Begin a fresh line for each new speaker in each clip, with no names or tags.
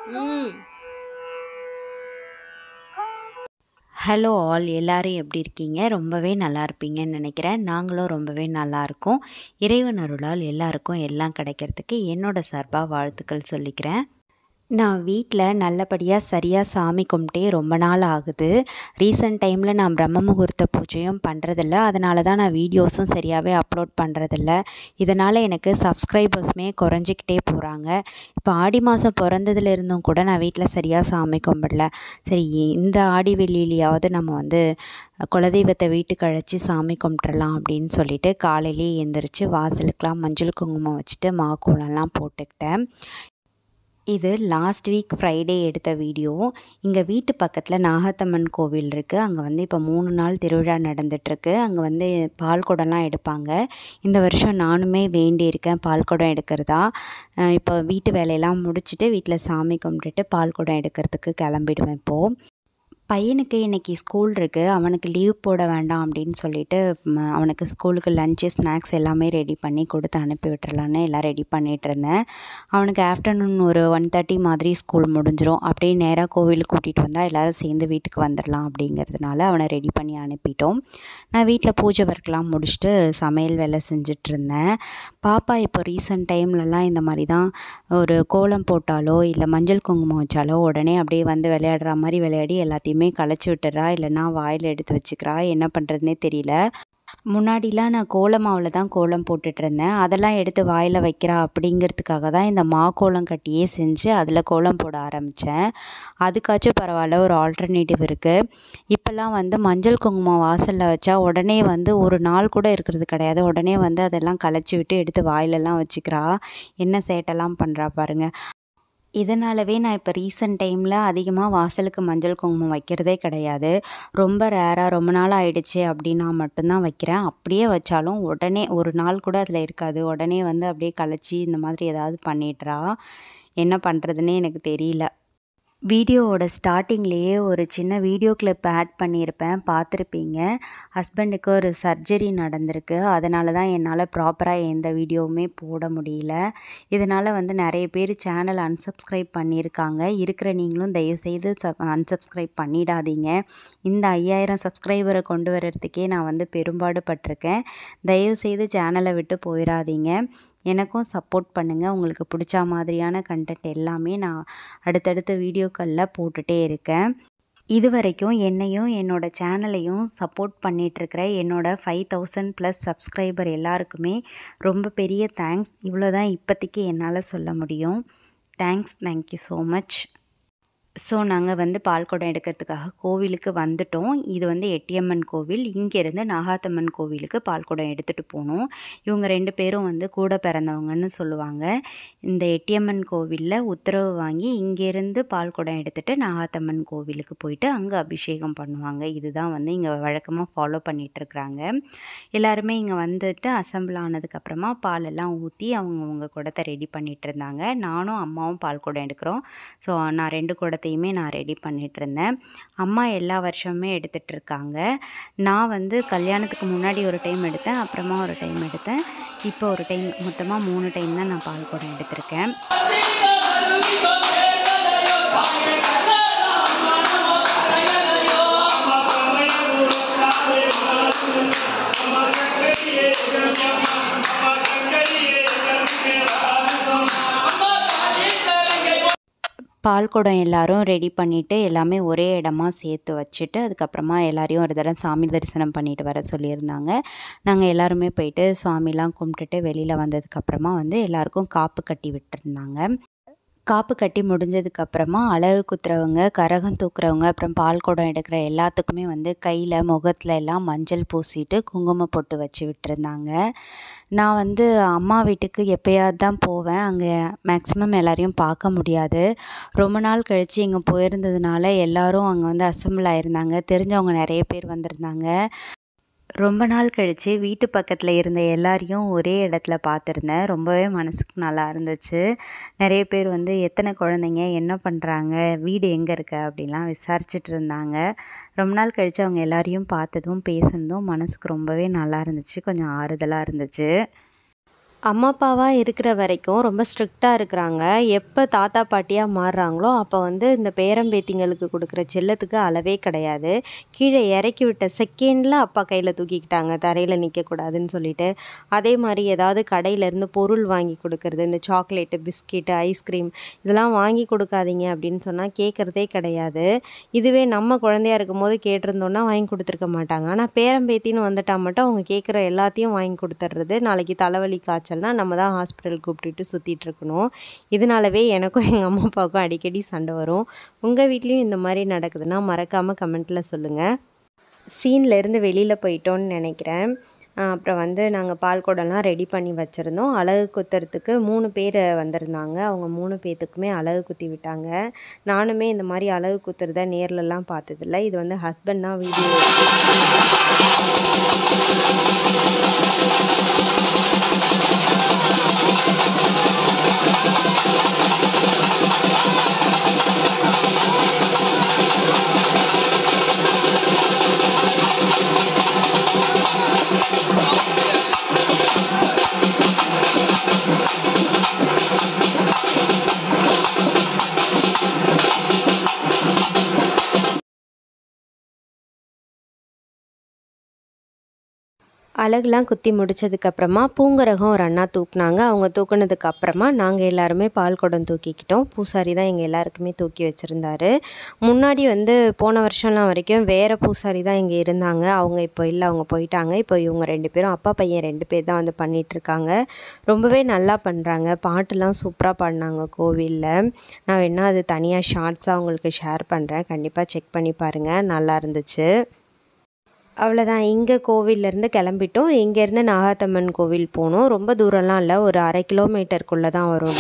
ம்.
Hello all, எல்லாரும் எப்படி இருக்கீங்க? ரொம்பவே நல்லா இருப்பீங்கன்னு நினைக்கிறேன். நாங்களும் ரொம்பவே நல்லா இருக்கோம். இறைவன் அருளால் எல்லாருக்கும் எல்லாம் கிடைக்கிறதுக்கு என்னோட சார்பா வாழ்த்துக்கள் சொல்லிக்கிறேன். நான் வீட்டில் நல்லபடியாக சரியாக சாமி கும்பிட்டே ரொம்ப நாள் ஆகுது. ரீசெண்ட் டைமில் நான் பிரம்ம முகூர்த்த பூஜையும் பண்ணுறதில்ல. அதனால தான் நான் வீடியோஸும் சரியாகவே அப்லோட் பண்ணுறதில்ல. இதனால் எனக்கு சப்ஸ்கிரைபர்ஸுமே குறைஞ்சிக்கிட்டே போகிறாங்க. இப்போ ஆடி மாதம் பிறந்ததுலேருந்தும் கூட நான் வீட்டில் சரியாக சாமி கும்பிடல. சரி, இந்த ஆடி வெள்ளியிலையாவது நம்ம வந்து குலதெய்வத்தை வீட்டுக்கு அழைச்சி சாமி கும்பிட்றலாம் அப்படின்னு சொல்லிட்டு காலையிலேயே எழுந்திரிச்சு வாசலுக்கெலாம் மஞ்சள் குங்குமம் வச்சுட்டு மாக்கோலம்லாம் போட்டுக்கிட்டேன். இது லாஸ்ட் வீக் ஃப்ரைடே எடுத்த வீடியோ. இங்கே வீட்டு பக்கத்தில் நாகத்தம்மன் கோவில் இருக்குது. அங்கே வந்து இப்போ 3 நாள் திருவிழா நடந்துகிட்ருக்கு. அங்கே வந்து பால் குடம்லாம் எடுப்பாங்க. இந்த வருஷம் நானுமே வேண்டியிருக்கேன் பால் குடம் எடுக்கிறதா. இப்போ வீட்டு வேலையெல்லாம் முடிச்சுட்டு வீட்டில் சாமி கும்பிட்டுட்டு பால் குடம் எடுக்கிறதுக்கு கிளம்பிடுவேன் இப்போது. பையனுக்கு இன்றைக்கி ஸ்கூல் இருக்குது. அவனுக்கு லீவ் போட வேண்டாம் அப்படின்னு சொல்லிட்டு அவனுக்கு ஸ்கூலுக்கு லஞ்சு ஸ்நாக்ஸ் எல்லாமே ரெடி பண்ணி கொடுத்து அனுப்பி விட்டுறலான்னு எல்லாம் ரெடி பண்ணிகிட்டு இருந்தேன். அவனுக்கு ஆஃப்டர்நூன் ஒரு 1:30 மாதிரி ஸ்கூல் முடிஞ்சிடும். அப்படியே நேராக கோவிலுக்கு கூட்டிகிட்டு வந்தால் எல்லோரும் சேர்ந்து வீட்டுக்கு வந்துடலாம் அப்படிங்கிறதுனால அவனை ரெடி பண்ணி அனுப்பிட்டோம். நான் வீட்டில் பூஜை ஒர்க்லாம் முடிச்சுட்டு சமையல் வேலை செஞ்சிட்ருந்தேன். பாப்பா இப்போ ரீசெண்ட் டைம்லலாம் இந்த மாதிரி தான் ஒரு கோலம் போட்டாலோ இல்லை மஞ்சள் குங்குமம் வச்சாலோ உடனே அப்படியே வந்து விளையாடுற மாதிரி விளையாடி எல்லாத்தையும் கலைச்சி விட்டுறா. இல்லைன்னா வாயில் எடுத்து வச்சுக்கிறா. என்ன பண்ணுறதுனே தெரியல. முன்னாடிலாம் நான் கோலமாவில் தான் கோலம் போட்டுட்ருந்தேன். அதெல்லாம் எடுத்து வாயில் வைக்கிறா அப்படிங்கிறதுக்காக தான் இந்த கோலம் கட்டியே செஞ்சு அதில் கோலம் போட ஆரம்பித்தேன். அதுக்காச்சும் பரவாயில்ல, ஒரு ஆல்டர்னேட்டிவ் இருக்குது. இப்போல்லாம் வந்து மஞ்சள் குங்குமம் வாசலில் வச்சா உடனே வந்து ஒரு நாள் கூட இருக்கிறது கிடையாது. உடனே வந்து அதெல்லாம் கலைச்சி விட்டு எடுத்து வாயிலெல்லாம் வச்சுக்கிறா. என்ன சேட்டெல்லாம் பண்ணுறா பாருங்கள். இதனாலவே நான் இப்போ ரீசெண்ட் டைமில் அதிகமாக வாசலுக்கு மஞ்சள் குங்குமம் வைக்கிறதே கிடையாது. ரொம்ப ரேராக ரொம்ப நாள் ஆயிடுச்சு அப்படின்னா மட்டும்தான் வைக்கிறேன். அப்படியே வச்சாலும் உடனே ஒரு நாள் கூட அதில் இருக்காது. உடனே வந்து அப்படியே கலைச்சி இந்த மாதிரி ஏதாவது பண்ணிடுறா. என்ன பண்ணுறதுன்னே எனக்கு தெரியல. வீடியோவோட ஸ்டார்டிங்லேயே ஒரு சின்ன வீடியோ கிளிப் ஆட் பண்ணியிருப்பேன், பார்த்துருப்பீங்க. ஹஸ்பண்டுக்கு ஒரு சர்ஜரி நடந்திருக்கு. அதனால தான் என்னால் ப்ராப்பராக எந்த வீடியோவுமே போட முடியல. இதனால் வந்து நிறைய பேர் சேனல் அன்சப்ஸ்கிரைப் பண்ணியிருக்காங்க. இருக்கிற நீங்களும் தயவுசெய்து அன்சப்ஸ்கிரைப் பண்ணிடாதீங்க. இந்த 5000 சப்ஸ்கிரைபரை கொண்டு வர்றதுக்கே நான் வந்து பெரும்பாடு பட்டிருக்கேன். தயவுசெய்து சேனலை விட்டு போயிடாதீங்க. எனக்கும் சப்போர்ட் பண்ணுங்கள். உங்களுக்கு பிடிச்ச மாதிரியான கண்டென்ட் எல்லாமே நான் அடுத்தடுத்த வீடியோக்களில் போட்டுகிட்டே இருக்கேன். இது வரைக்கும் என்னையும் என்னோடய சேனலையும் சப்போர்ட் பண்ணிகிட்ருக்கிற என்னோடய 5000+ சப்ஸ்கிரைபர் எல்லாருக்குமே ரொம்ப பெரிய தேங்க்ஸ். இவ்வளோ தான் இப்போதைக்கு என்னால் சொல்ல முடியும். Thank you so much. ஸோ நாங்கள் வந்து பால் குடம் எடுக்கிறதுக்காக கோவிலுக்கு வந்துட்டோம். இது வந்து எட்டியம்மன் கோவில். இங்கேருந்து நாகாத்தம்மன் கோவிலுக்கு பால் குடம் எடுத்துகிட்டு போகணும். இவங்க 2 பேரும் வந்து கூட பிறந்தவங்கன்னு சொல்லுவாங்க. இந்த எட்டியம்மன் கோவிலில் உத்தரவு வாங்கி இங்கேருந்து பால் குடம் எடுத்துகிட்டு நாகாத்தம்மன் கோவிலுக்கு போயிட்டு அங்கே அபிஷேகம் பண்ணுவாங்க. இதுதான் வந்து இங்கே வழக்கமாக ஃபாலோ பண்ணிகிட்ருக்குறாங்க. எல்லாருமே இங்கே வந்துட்டு அசம்பிள் ஆனதுக்கப்புறமா பாலெல்லாம் ஊற்றி அவங்கவுங்க குடத்தை ரெடி பண்ணிகிட்டு இருந்தாங்க. நானும் அம்மாவும் பால் குடம் எடுக்கிறோம். ஸோ நான் 2 குடத்தையுமே நான் ரெடி பண்ணிகிட்ருந்தேன். அம்மா எல்லா வருஷமுமே எடுத்துகிட்ருக்காங்க. நான் வந்து கல்யாணத்துக்கு முன்னாடி ஒரு டைம் எடுத்தேன், அப்புறமா ஒரு டைம் எடுத்தேன். இப்போ ஒரு டைம், மொத்தமாக 3 டைம் தான் நான் பால் குடம் எடுத்திருக்கேன். பால் குடம் எல்லோரும் ரெடி பண்ணிவிட்டு எல்லாமே ஒரே இடமா சேர்த்து வச்சுட்டு அதுக்கப்புறமா எல்லாரையும் ஒரு தடவை சாமி தரிசனம் பண்ணிட்டு வர சொல்லியிருந்தாங்க. நாங்கள் எல்லாருமே போயிட்டு சுவாமிலாம் கும்பிட்டுட்டு வெளியில் வந்ததுக்கப்புறமா வந்து எல்லாருக்கும் காப்பு கட்டி விட்டுருந்தாங்க. காப்பு கட்டி முடிஞ்சதுக்கப்புறமா அலகு குத்துறவங்க, கரகம் தூக்குறவங்க, அப்புறம் பால் குடம் எடுக்கிற எல்லாத்துக்குமே வந்து கையில் முகத்தில் எல்லாம் மஞ்சள் பூசிட்டு குங்குமம் பொட்டு வச்சு விட்டுருந்தாங்க. நான் வந்து அம்மா வீட்டுக்கு எப்போயாவது தான் போவேன். அங்கே மேக்ஸிமம் எல்லாரையும் பார்க்க முடியாது. ரொம்ப நாள் கழித்து இங்கே போயிருந்ததுனால எல்லோரும் அங்கே வந்து அசம்பிள் ஆகிருந்தாங்க. தெரிஞ்சவங்க நிறைய பேர் வந்திருந்தாங்க. ரொம்ப நாள் கழித்து வீட்டு பக்கத்தில் இருந்த எல்லாரையும் ஒரே இடத்துல பார்த்துருந்தேன். ரொம்பவே மனசுக்கு நல்லா இருந்துச்சு. நிறைய பேர் வந்து எத்தனை குழந்தைங்க, என்ன பண்ணுறாங்க, வீடு எங்கே இருக்கு அப்படின்லாம் விசாரிச்சுட்டு இருந்தாங்க. ரொம்ப நாள் கழித்து அவங்க எல்லாரையும் பார்த்ததும் பேசுனதும் மனசுக்கு ரொம்பவே நல்லா இருந்துச்சு. கொஞ்சம் ஆறுதலாக இருந்துச்சு.
அம்மா அப்பாவா இருக்கிற வரைக்கும் ரொம்ப ஸ்ட்ரிக்டாக இருக்கிறாங்க. எப்போ தாத்தா பாட்டியாக மாறுறாங்களோ அப்போ வந்து இந்த பேரம்பேத்திங்களுக்கு கொடுக்குற செல்லத்துக்கு அளவே கிடையாது. கீழே இறக்கி விட்ட செகண்டில் அப்பா கையில் தூக்கிக்கிட்டாங்க, தரையில் நிற்கக்கூடாதுன்னு சொல்லிட்டு. அதே மாதிரி ஏதாவது கடையிலேருந்து பொருள் வாங்கி கொடுக்கறது, இந்த சாக்லேட்டு, பிஸ்கெட்டு, ஐஸ்கிரீம் இதெல்லாம் வாங்கி கொடுக்காதீங்க அப்படின்னு சொன்னால் கேட்குறதே கிடையாது. இதுவே நம்ம குழந்தையா இருக்கும்போது கேட்டிருந்தோன்னா வாங்கி கொடுத்துருக்க மாட்டாங்க. ஆனால் பேரம்பேத்தின்னு வந்துட்டால் மட்டும் அவங்க கேட்குற எல்லாத்தையும் வாங்கி கொடுத்துட்றது. நாளைக்கு தலைவலி காய்ச்சல் நம்ம தான் ஹாஸ்பிட்டல் கூப்பிட்டுட்டு சுற்றிட்டு இருக்கணும். இதனாலவே எனக்கும் எங்கள் அம்மா அப்பாவுக்கும் அடிக்கடி சண்டை வரும். உங்கள் வீட்லேயும் இந்த மாதிரி நடக்குதுன்னா மறக்காமல் கமெண்ட்டில் சொல்லுங்கள். சீன்லேருந்து வெளியில் போயிட்டோன்னு நினைக்கிறேன். அப்புறம் வந்து நாங்கள் பால் குடம்லாம் ரெடி பண்ணி வச்சுருந்தோம். அலகு குத்துறதுக்கு 3 பேர் வந்திருந்தாங்க. அவங்க 3 பேர்த்துக்குமே அலகு குத்தி விட்டாங்க. நானுமே இந்த மாதிரி அலகு குத்துறத நேர்லலாம் பார்த்ததில்ல. இது வந்து ஹஸ்பண்ட் தான் வீடியோ அலகுலாம் குத்தி முடித்ததுக்கப்புறமா பூங்கரகம் ஒரு அண்ணா தூக்குனாங்க. அவங்க தூக்குனதுக்கப்புறமா நாங்கள் எல்லாருமே பால் குடம் தூக்கிக்கிட்டோம். பூசாரி தான் எங்கள் எல்லாருக்குமே தூக்கி வச்சுருந்தாரு. முன்னாடி வந்து போன வருஷம்லாம் வரைக்கும் வேறு பூசாரி தான் இங்கே இருந்தாங்க. அவங்க இப்போ இல்லை, அவங்க போயிட்டாங்க. இப்போ இவங்க 2 பேரும், அப்பா பையன் 2 பேர் தான் வந்து பண்ணிகிட்ருக்காங்க. ரொம்பவே நல்லா பண்ணுறாங்க. பாட்டுலாம் சூப்பராக பாடினாங்க கோவிலில். நான் வேணால் அது தனியாக ஷார்ட்ஸாக உங்களுக்கு ஷேர் பண்ணுறேன். கண்டிப்பாக செக் பண்ணி பாருங்கள், நல்லா இருந்துச்சு. அவ்வளோதான். இங்கே கோவில்லேருந்து கிளம்பிட்டோம். இங்கேருந்து நாகாத்தம்மன் கோவில் போனோம். ரொம்ப தூரம்லாம் இல்லை, ஒரு 1/2 கிலோமீட்டருக்குள்ளே தான் வரும்.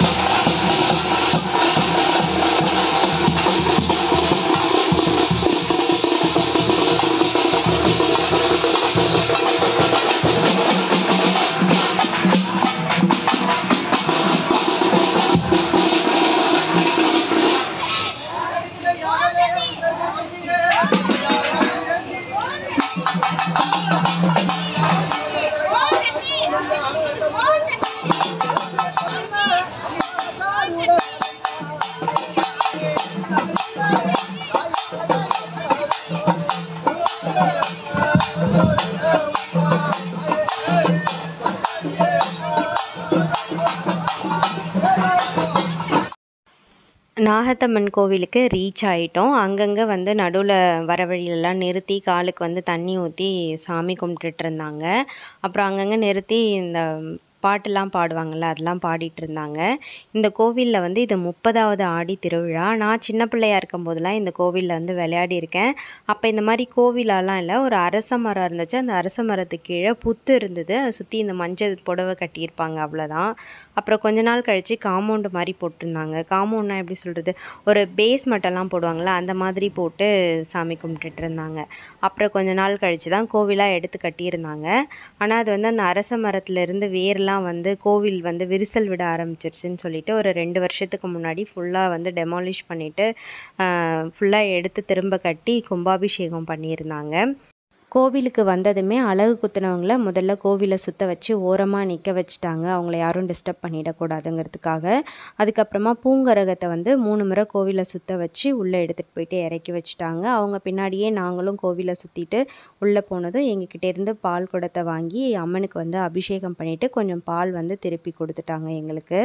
நாகாத்தம்மன் கோவிலுக்கு ரீச் ஆகிட்டோம். அங்கங்கே வந்து நடுவில் வர வழியிலலாம் நிறுத்தி காலுக்கு வந்து தண்ணி ஊற்றி சாமி கும்பிட்டுட்டு இருந்தாங்க. அப்புறம் அங்கங்கே நிறுத்தி இந்த பாட்டுலாம் பாடுவாங்கள்ல, அதெல்லாம் பாடிட்டு இருந்தாங்க. இந்த கோவிலில் வந்து இது 30வது ஆடி திருவிழா. நான் சின்ன பிள்ளையாக இருக்கும்போதெல்லாம் இந்த கோவிலில் வந்து விளையாடியிருக்கேன். அப்போ இந்த மாதிரி கோவிலாலாம் இல்லை, ஒரு அரச மரம் இருந்துச்சு. அந்த அரச மரத்துக்கு கீழே புத்து இருந்தது. அதை சுற்றி இந்த மஞ்சள் புடவை கட்டியிருப்பாங்க, அவ்வளோதான். அப்புறம் கொஞ்ச நாள் கழித்து காம்பவுண்டு மாதிரி போட்டிருந்தாங்க. காம்பவுண்ட்னா எப்படி சொல்கிறது, ஒரு பேஸ் மட்டெல்லாம் போடுவாங்கள்ல, அந்த மாதிரி போட்டு சாமி கும்பிட்டுட்டு இருந்தாங்க. அப்புறம் கொஞ்ச நாள் கழித்து தான் கோவிலாக எடுத்து கட்டியிருந்தாங்க. ஆனால் அது வந்து அந்த அரச மரத்துலேருந்து வேர்லாம் வந்து கோவில் வந்து விரிசல் விட ஆரம்பிச்சிருச்சுன்னு சொல்லிட்டு ஒரு 2 வருஷத்துக்கு முன்னாடி ஃபுல்லாக வந்து டெமாலிஷ் பண்ணிவிட்டு ஃபுல்லாக எடுத்து திரும்ப கட்டி கும்பாபிஷேகம் பண்ணியிருந்தாங்க. கோவிலுக்கு வந்ததுமே அலகு குத்துனவங்கள முதல்ல கோவிலை சுற்ற வச்சு ஓரமாக நிற்க வச்சுட்டாங்க, அவங்கள யாரும் டிஸ்டர்ப் பண்ணிடக்கூடாதுங்கிறதுக்காக. அதுக்கப்புறமா பூங்கரகத்தை வந்து 3 முறை கோவிலை சுற்ற வச்சு உள்ளே எடுத்துகிட்டு போயிட்டு இறக்கி வச்சுட்டாங்க. அவங்க பின்னாடியே நாங்களும் கோவிலை சுற்றிட்டு உள்ளே போனதும் எங்ககிட்டேருந்து பால் குடத்தை வாங்கி அம்மனுக்கு வந்து அபிஷேகம் பண்ணிவிட்டு கொஞ்சம் பால் வந்து திருப்பி கொடுத்துட்டாங்க எங்களுக்கு.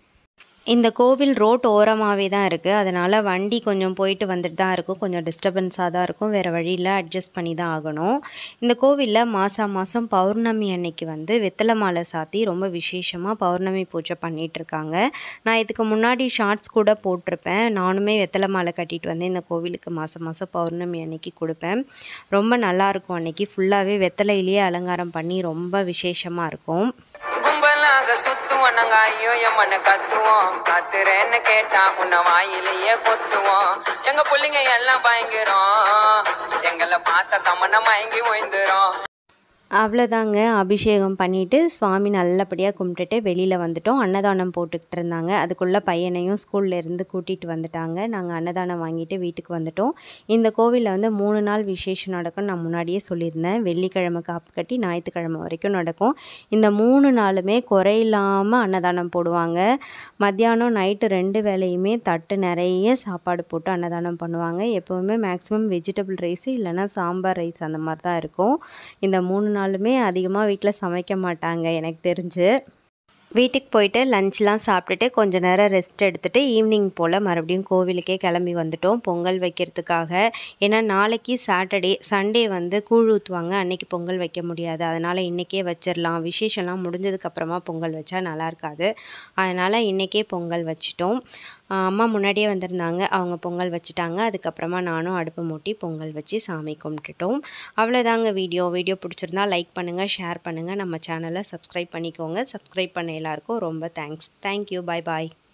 இந்த கோவில் ரோட் ஓரமாகவே தான் இருக்குது. அதனால் வண்டி கொஞ்சம் போயிட்டு வந்துட்டு தான் இருக்கும். கொஞ்சம் டிஸ்டர்பன்ஸாக தான் இருக்கும். வேறு வழியில் அட்ஜஸ்ட் பண்ணி தான் ஆகணும். இந்த கோவிலில் மாதம் பௌர்ணமி அன்னைக்கு வந்து வெத்தலை மாலை சாத்தி ரொம்ப விசேஷமாக பௌர்ணமி பூஜை பண்ணிகிட்ருக்காங்க. நான் இதுக்கு முன்னாடி ஷார்ட்ஸ் கூட போட்டிருப்பேன். நானுமே வெத்தலை மாலை கட்டிட்டு வந்து இந்த கோவிலுக்கு மாதம் பௌர்ணமி அன்னைக்கு கொடுப்பேன். ரொம்ப நல்லாயிருக்கும். அன்றைக்கி ஃபுல்லாகவே வெத்தலையிலேயே அலங்காரம் பண்ணி ரொம்ப விசேஷமாக இருக்கும். சுத்துவோம் நாங்க, ஐயோ எம்மன்னு கத்துவோம், கத்துறேன்னு கேட்டா உன்ன வாயிலேயே கொத்துவோம். எங்க பிள்ளைங்க எல்லாம் பயங்கரம், எங்களை பார்த்த தமன மயங்கி ஓய்ந்துரும். அவ்வளோதாங்க. அபிஷேகம் பண்ணிவிட்டு சுவாமி நல்லபடியாக கும்பிட்டுட்டு வெளியில் வந்துட்டோம். அன்னதானம் போட்டுக்கிட்டு இருந்தாங்க. அதுக்குள்ளே பையனையும் ஸ்கூல்லேருந்து கூட்டிகிட்டு வந்துட்டாங்க. நாங்கள் அன்னதானம் வாங்கிட்டு வீட்டுக்கு வந்துட்டோம். இந்த கோவிலில் வந்து 3 நாள் விசேஷம் நடக்கும்னு நான் முன்னாடியே சொல்லியிருந்தேன். வெள்ளிக்கிழமை காப்பு கட்டி ஞாயிற்றுக்கிழமை வரைக்கும் நடக்கும். இந்த 3 நாளுமே குறையில்லாமல் அன்னதானம் போடுவாங்க. மத்தியானம் நைட்டு 2 வேளையுமே தட்டு நிறைய சாப்பாடு போட்டு அன்னதானம் பண்ணுவாங்க. எப்போவுமே மேக்ஸிமம் வெஜிடபிள் ரைஸு இல்லைன்னா சாம்பார் ரைஸ் அந்த மாதிரி தான் இருக்கும். இந்த 3 நாளுமே அதிகமாக வீட்டில் சமைக்க மாட்டாங்க எனக்கு தெரிஞ்சு. வீட்டுக்கு போயிட்டு லஞ்ச்லாம் சாப்பிட்டுட்டு கொஞ்சம் நேரம் ரெஸ்ட் எடுத்துகிட்டு ஈவினிங் போல் மறுபடியும் கோவிலுக்கே கிளம்பி வந்துட்டோம் பொங்கல் வைக்கிறதுக்காக. ஏன்னா நாளைக்கு சண்டே வந்து கூழ் ஊற்றுவாங்க. அன்றைக்கி பொங்கல் வைக்க முடியாது. அதனால் இன்றைக்கே வச்சிடலாம். விசேஷம்லாம் முடிஞ்சதுக்கப்புறமா பொங்கல் வச்சா நல்லா இருக்காது. அதனால் இன்றைக்கே பொங்கல் வச்சிட்டோம். அம்மா முன்னாடியே வந்திருந்தாங்க. அவங்க பொங்கல் வச்சுட்டாங்க. அதுக்கப்புறமா நானும் அடுப்பு மூட்டி பொங்கல் வச்சு சாமி கும்பிட்டுட்டோம். அவ்வளோதாங்க வீடியோ பிடிச்சிருந்தா லைக் பண்ணுங்கள், ஷேர் பண்ணுங்கள், நம்ம சேனலை சப்ஸ்கிரைப் பண்ணிக்கோங்க. சப்ஸ்கிரைப் பண்ண எல்லாருக்கும் ரொம்ப தேங்க்ஸ். தேங்க்யூ. பாய் பாய்.